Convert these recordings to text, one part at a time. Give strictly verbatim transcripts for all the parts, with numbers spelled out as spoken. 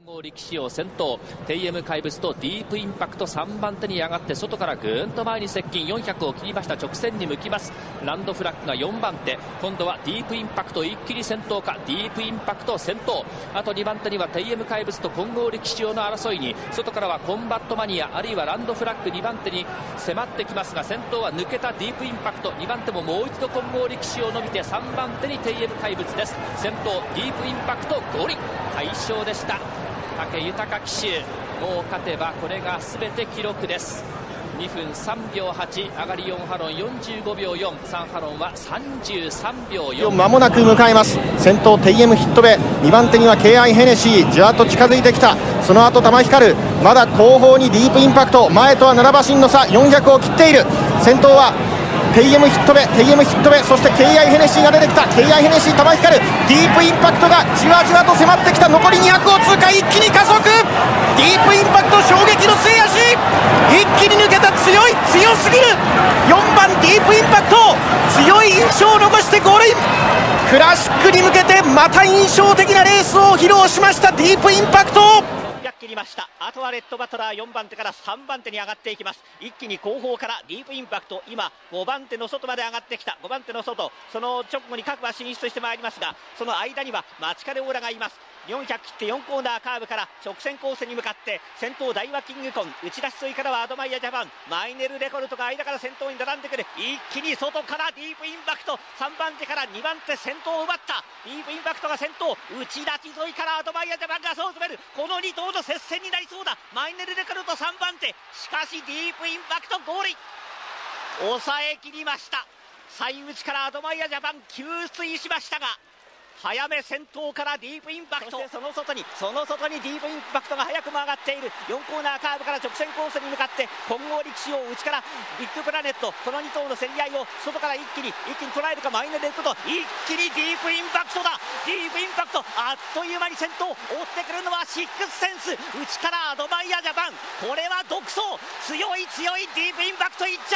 合力士を先頭、テイエム怪物とディープインパクトさんばん手に上がって外からぐーんと前に接近、よんひゃくを切りました。直線に向きます。ランドフラッグがよんばん手、今度はディープインパクト一気に先頭か。ディープインパクト先頭、あとにばん手にはテイエム怪物と混合力士用の争いに、外からはコンバットマニアあるいはランドフラッグにばん手に迫ってきますが、先頭は抜けたディープインパクト、にばん手ももう一度混合力士を伸びてさんばん手にテイエム怪物です。先頭ディープインパクトゴリ大勝でした。武豊騎手、もう勝てばこれが全て記録です。にふんさんびょうはち、上がりよんハロンよんじゅうごびょうよん、さんハロンはさんじゅうさんびょうよん。 間もなく迎えます。先頭テイエムヒットベ、にばん手には ケーアイ ヘネシー、じわっと近づいてきた。その後玉光る、まだ後方にディープインパクト、前とはなな馬身の差、よんひゃくを切っている。先頭はテイエムヒットベ、テイエムヒットベ、そして ケーアイ ヘネシーが出てきた。 ケーアイ ヘネシー、玉光る、ディープインパクトがじわじわと迫ってきた。残りにひゃくを通過、一気に加速。ディープインパクト衝撃の末脚、一気に抜けた。強い、強すぎる。よんばんディープインパクト、強い印象を残してゴールイン。クラシックに向けてまた印象的なレースを披露しましたディープインパクト。 切りました。あとはレッドバトラーよんばん手からさんばん手に上がっていきます。一気に後方からディープインパクト、今ごばん手の外まで上がってきた。ごばん手の外、その直後に各馬進出してまいりますが、その間にはマチカレオーラがいます。よんひゃく切ってよんコーナーカーブから直線コースに向かって先頭ダイワキングコン、打ち出し沿いからはアドマイヤジャパン、マイネルレコルトが間から先頭に並んでくる。一気に外からディープインパクト、さんばん手からにばん手先頭を奪った。ディープインパクトが先頭、打ち出し沿いからアドマイヤジャパンが差を詰める。このに頭の接戦になりそうだ。マイネルレコルトさんばん手、しかしディープインパクトゴール、抑え切りました。最内からアドマイヤジャパン給水しましたが、早め先頭からディープインパクト、そしてその外にその外にディープインパクトが早くも上がっている。よんコーナーカーブから直線コースに向かって混合力士を内からビッグプラネット、このに頭の競り合いを外から一気に一気に捉えるか。マイネルレコルト、一気にディープインパクトだ。ディープインパクトあっという間に先頭、追ってくるのはシックスセンス、内からアドマイヤジャパン、これは独走、強い強いディープインパクトいっ着。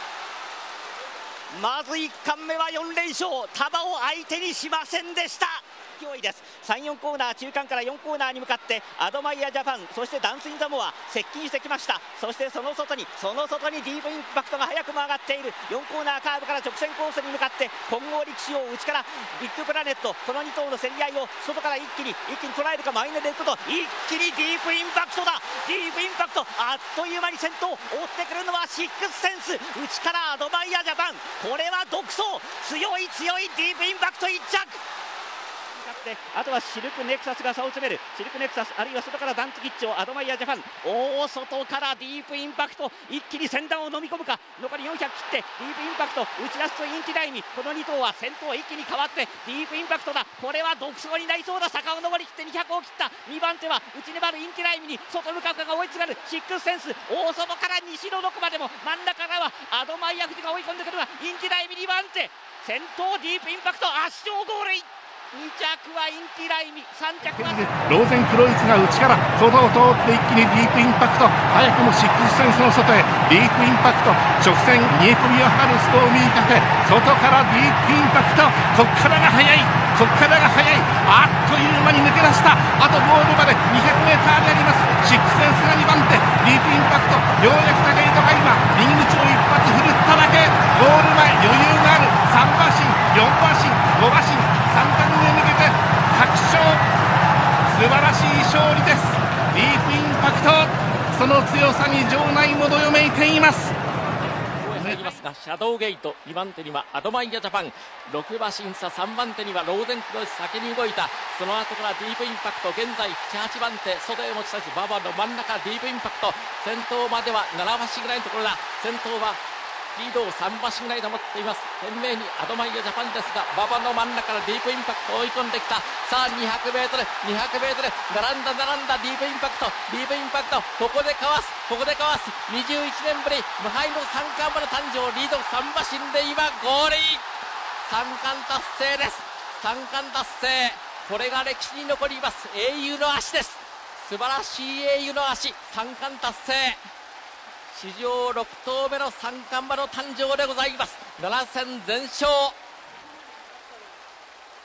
まずいっかんめはよん連勝、束を相手にしませんでした。勢いです。さん、よんコーナー中間からよんコーナーに向かってアドマイヤジャパン、そしてダンスインザモア接近してきました。そしてその外にその外にディープインパクトが早くも上がっている。よんコーナーカーブから直線コースに向かって混合力士を内からビッグプラネット、このに頭の競り合いを外から一気に一気に捉えるか。マイネルレコルト、一気にディープインパクトだ。ディープインパクトあっという間に先頭、追ってくるのはシックスセンス、内からアドマイヤジャパン、これは独走、強い強いディープインパクトいっ着。あとはシルクネクサスが差を詰める。シルクネクサスあるいは外からダンツキッチョ、アドマイヤジャパン、大外からディープインパクト、一気に先団を飲み込むか。残りよんひゃく切ってディープインパクト、打ち出すとインティダイミ、このに頭は先頭一気に変わってディープインパクトだ。これは独走になりそうだ。坂を上り切ってにひゃくを切った。にばん手は内粘るインティダイミに外向かうかが追いつがる。シックスセンス、大外から西のどこまでも、真ん中からはアドマイヤ富士が追い込んでくるが、インティダイミにばん手、先頭ディープインパクト圧勝ゴールイン。に着はインティライミ、さん着はローゼンクロイツが内から外を通って一気にディープインパクト、早くもシックスセンスの外へディープインパクト、直線煮え込みを張るストーミーカフェ、外からディープインパクト、こっからが速い、こっからが速い、あっという間に抜け出した。あとゴールまで にひゃくメーター であります。シックスセンスがにばん手、ディープインパクト、ようやく高井とが今右口を一発振るっただけ。ゴール前余裕がある。さん馬身、よん馬身、ご馬身、さん冠へ向けて確勝、素晴らしい勝利です。ディープインパクト、その強さに場内もどよめいています。 シャドウゲート、にばん手にはアドマイヤジャパン、ろく馬審査、さんばん手にはローゼンクロイス先に動いた。その後からディープインパクト、現在なな、はちばん手、外へ持ち出し馬場の真ん中ディープインパクト、先頭まではなな馬身ぐらいのところだ。先頭はリードをさん馬身ぐらい保っています。懸命にアドマイヤジャパンですが、馬場の真ん中からディープインパクトを追い込んできた。さあにひゃくメートル、にひゃくメートル、並んだ並んだディープインパクト、ディープインパクト、ここでかわす、ここでかわす。にじゅういちねんぶり無敗の三冠馬の誕生、リードさん馬身で今ゴールイン、三冠達成です。三冠達成、これが歴史に残ります。英雄の足です。素晴らしい英雄の足、三冠達成、史上ろく頭目の三冠馬の誕生でございます。なな戦全勝。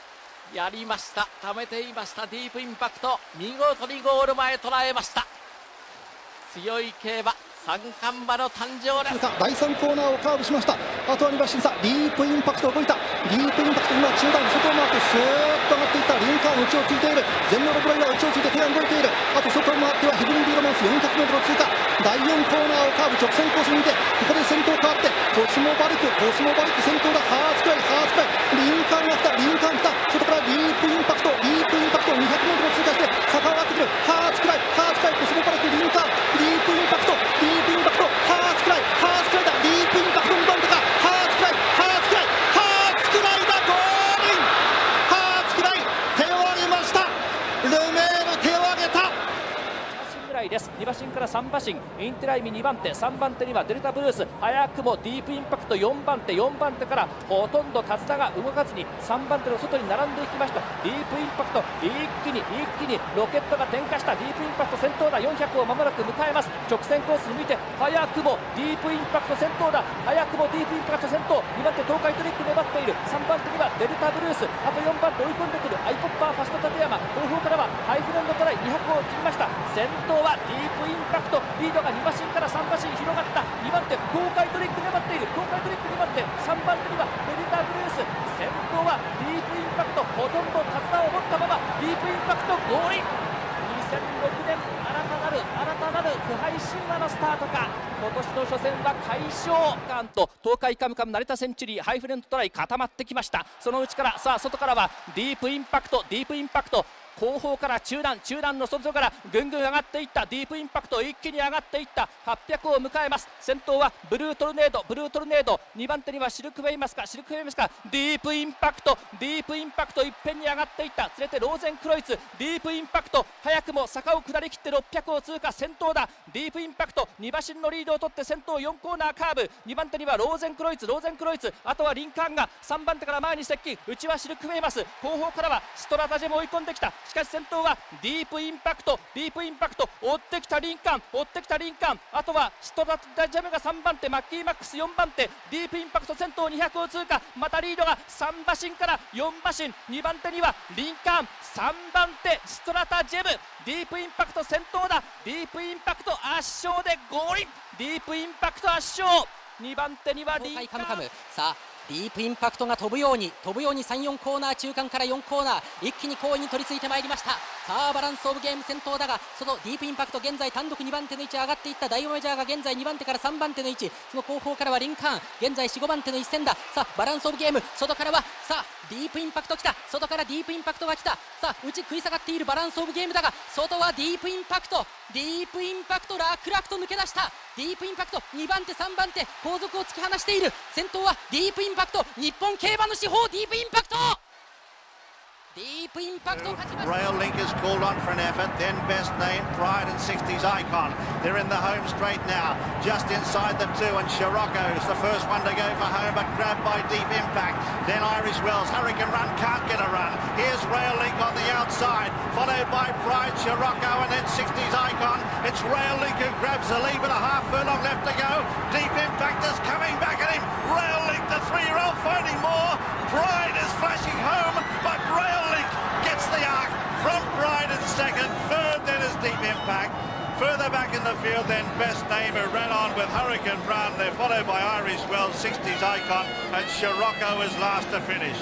やりました。溜めていました。ディープインパクト、見事にゴール前捉えました。強い競馬三冠馬の誕生です。 だいさんコーナーをカーブしました。あとはに馬審査、ディープインパクト動いた。ディープインパクト今中段外を回ってスーッと上がっていった。リンカーン内をついている。前のロブライナー内をついて手が動いている。あと外を回ってはヘブンリーロマンス よんひゃくメートル を通過。だいよんコーナーをカーブ直線コースに見て、ここで先頭変わってコスモバリクコスモバリク先頭だ。ハーツクライハーツクライリンカーンが来た。リンカーン来た。外からディープインパクトディープインパクト にひゃくメートル を通過して坂を上がってくる。ハーツクライハーツクライコスモバリクリンカーンディープインパクトディープインパクトハーツクライハーツクライだ。ディープインパクトにばん手か。ハーツクライハーツクライハーツクライだ。ゴールイン。ハーツクライ手を挙げました。ルメール手を挙げた。 ぐらいです。に馬身からさん馬身、インテライミにばん手、さんばん手にはデルタブルース、早くもディープインパクトよんばん手、よんばん手からほとんど手綱が動かずにさんばん手の外に並んでいきました。ディープインパクト一気に一気にロケットが点火した。ディープインパクト先頭だ。よんひゃくをまもなく迎えます。直線コースに向いて早くもディープインパクト先頭だ。早くもディープインパクト先頭。にばん手東海トリック粘っている。さんばん手にはデルタブルース、あとよんばん手追い込んでくるアイポッパーファスト立山。後方からはハイフレンドトライにひゃくを切りました。先頭はディープインパクト、リードがに馬身からさん馬身広がった。にばん手東海トリック粘っている。東海トリック粘ってさんばん手にはデルタブルース。先頭はディープインパクト、ほとんど手綱を持ったままディープインパクトゴールイン。にせんろくねん新たなる新たなる不敗神話のスタートか。今年の初戦は快勝。カーンと東海カムカム成田センチュリーハイフレンドトライ固まってきました。そのうちからさあ外からはディープインパクトディープインパクト後方から中段中段の外からぐんぐん上がっていった。ディープインパクト一気に上がっていった。はっぴゃくを迎えます。先頭はブルートルネードブルートルネード、にばん手にはシルクウェイマスかシルクウェイマスかディープインパクトディープインパクトいっぺんに上がっていった。連れてローゼンクロイツディープインパクト早くも坂を下りきってろっぴゃくを通過。先頭だ。ディープインパクトに馬身のリードを取って先頭よんコーナーカーブ。にばん手にはローゼンクロイツローゼンクロイツ、あとはリンカーンがさんばん手から前に接近。内はシルクウェイマス、後方からはストラタジェも追い込んできた。しかし先頭はディープインパクトディープインパクト追ってきたリンカーン追ってきたリンカーン、あとはストラタジェムがさんばん手、マッキーマックスよんばん手、ディープインパクト先頭にひゃくを通過。またリードがさん馬身からよん馬身、にばん手にはリンカーン、さんばん手ストラタジェム、ディープインパクト先頭だ。ディープインパクト圧勝でゴールイン。ディープインパクト圧勝。にばん手にはリンカーン。 カムカムさあディープインパクトが飛ぶように飛ぶようにさん、よんコーナー中間からよんコーナー一気に後位に取り付いてまいりました。さあバランスオブゲーム先頭だが、そのディープインパクト現在単独にばん手の位置上がっていった。ダイオメジャーが現在にばん手からさんばん手の位置、その後方からはリンカーン現在よん、ごばん手の一戦だ。さあバランスオブゲーム外からはさあディープインパクト来た。外からディープインパクトが来た。さあ内食い下がっているバランスオブゲームだが、外はディープインパクトディープインパクト楽々と抜け出した。ディープインパクトにばん手さんばん手後続を突き放している。先頭はディープインパクト日本競馬の至宝ディープインパクト。ディープインパクトを勝ちました。 Rail Link is called on for an effort, then Best Name, Pride and sixties Icon. They're in the home straight now, just inside the two, and Scirocco's the first one to go for home, but grabbed by Deep Impact. Then Irish Wells, Hurricane Run can't get a run. Here's Rail Link on the outside, followed by Pride, Scirocco, and then sixties Icon. It's Rail Link who grabs the lead with a half furlong left to go. Deep Impact is coming back at him. Rail Link, the three-year-old, finding more. Pride is flashing home, but Rail Link gets the arc from Pride in second. Third then is Deep Impact. Further back in the field then Best Name, who ran on with Hurricane Run. They're followed by Irish Wells, sixties Icon, and Scirocco is last to finish.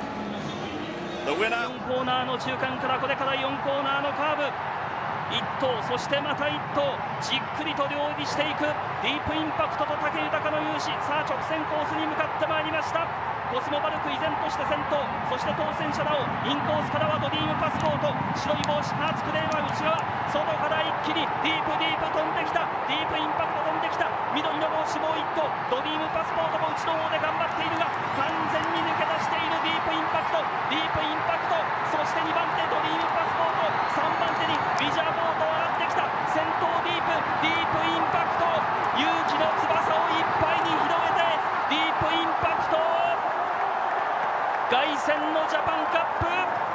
The winner. よんコーナーの中間からこれからよんコーナーのカーブ、いっ頭そしてまたいっ頭じっくりと両入りしていくディープインパクトと武豊の勇姿。さあ直線コースに向かってまいりました。コスモバルク依然として先頭、そして当選者らをインコースからはドリームパスポート、白い帽子ハーツクレーは内側、外から一気にディープディープ飛んできた。ディープインパクト飛んできた。緑の帽子もういっ頭、ドリームパスポートも内の方で頑張っているが完全に抜け出している。ディープインパクトディープインパクト、そしてにばん手ドリームパスポート、さんばん手にビジャーボート上がってきた。先頭ディープディープインパクト、勇気の翼をいっぱいに広げてディープインパクト凱旋のジャパンカップ、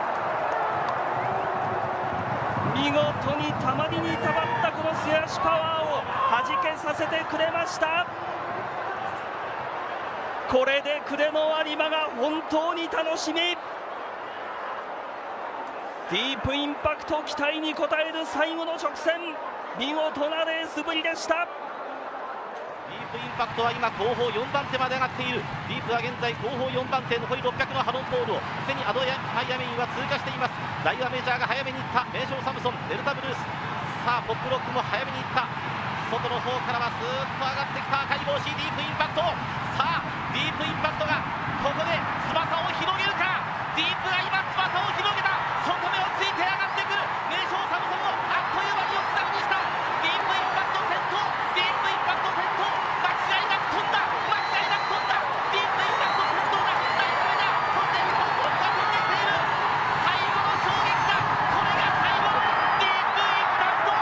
見事にたまりにたまったこの素足パワーをはじけさせてくれました。これで暮れの有馬が本当に楽しみ。 ディープインパクト期待に応える最後の直線、見事なレースぶりでした。 ディープインパクトは今後方よんばん手まで上がっている。ディープは現在後方よんばん手、残りろっぴゃくのハロンボールをすでにアドマイヤメインは通過しています。ダイワメジャーが早めにいった。名将サムソン、デルタブルース、さあポップロックも早めにいった。外の方からはスーッと上がってきた赤い帽子、ディープインパクト。さあディープインパクトがここで翼を広げるか。ディープが今翼を広げた。外目をついて上がってくる。名将サムソンをあっという間に置き去りにした。ディープインパクト先頭、ディープインパクト先頭、間違いなく飛んだ、間違いなく飛んだ。ディープインパクト先頭だ、ナイスメだ。そしてポップロックが飛んできている。最後の衝撃だ。これが最後、ディープインパクト。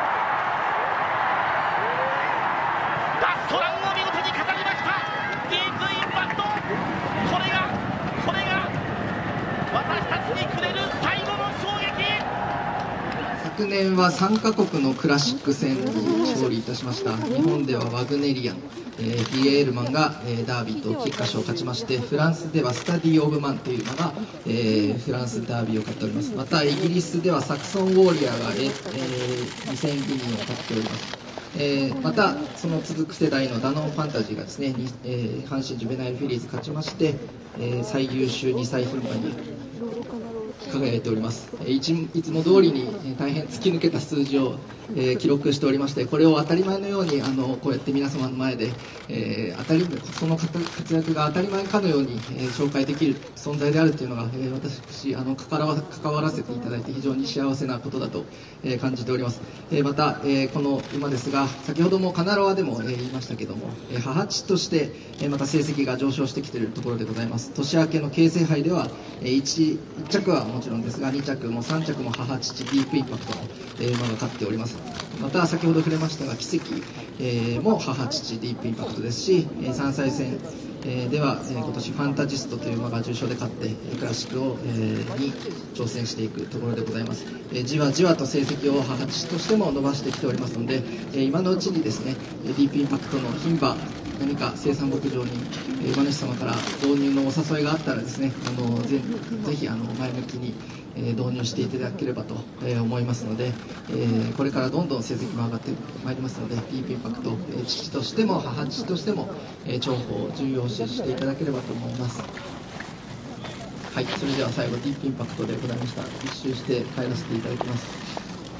ラストランを見事に飾りました。ディープインパクト。これがこれが私たちにくれる最後の衝撃。 昨年はさんカ国のクラシック戦に勝利いたしました。日本ではワグネリアン、えー、ビエールマンが、えー、ダービーと菊花賞を勝ちまして、フランスではスタディ・オブ・マンという馬が、えー、フランスダービーを勝っております。またイギリスではサクソン・ウォーリアーが、えー、にせんギニーを勝っております。えー、またその続く世代のダノンファンタジーがですね、えー、阪神ジュベナイルフィリーズ勝ちまして、えー、最優秀にさい牝馬に輝いております。いつも通りに大変突き抜けた数字を、えー、記録しておりまして、これを当たり前のようにあのこうやって皆様の前で、えー、当たりその活躍が当たり前かのように、えー、紹介できる存在であるというのが、えー、私あの関わ関わらせていただいて非常に幸せなことだと、えー、感じております。えー、また、えー、この馬ですが、先ほどもカナロアでも、えー、言いましたけども、えー、母父として、えー、また成績が上昇してきているところでございます。年明けの京成杯では、えー、1, 1着はもちろんですが、に着もさん着も母父ディープインパクトの、えー、馬が勝っております。また先ほど触れましたが、奇跡、えー、も母父ディープインパクトですし、えー、さんさい戦、えー、では、えー、今年ファンタジストという馬が重賞で勝ってクラシックを、えー、に挑戦していくところでございます。えー、じわじわと成績を母父としても伸ばしてきておりますので、えー、今のうちにですねディープインパクトの牝馬、何か生産牧場に馬主様から導入のお誘いがあったらですね、あの ぜ, ぜひあの前向きに導入していただければと思いますので、これからどんどん成績も上がってまいりますので、ディープインパクト、父としても母父としても重宝重要視していただければと思います。はい、それでは最後ディープインパクトでございました。一周して帰らせていただきます。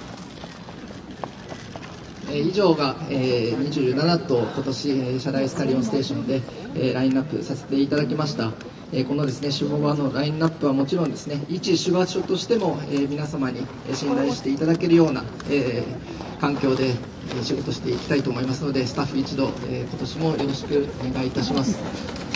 以上が、えー、にじゅうなな頭今年、えー、社大スタリオンステーションで、えー、ラインナップさせていただきました。えー、このですね種馬のラインナップはもちろんですね、一種馬所としても、えー、皆様に信頼していただけるような、えー、環境で、えー、仕事していきたいと思いますので、スタッフ一同、えー、今年もよろしくお願いいたします。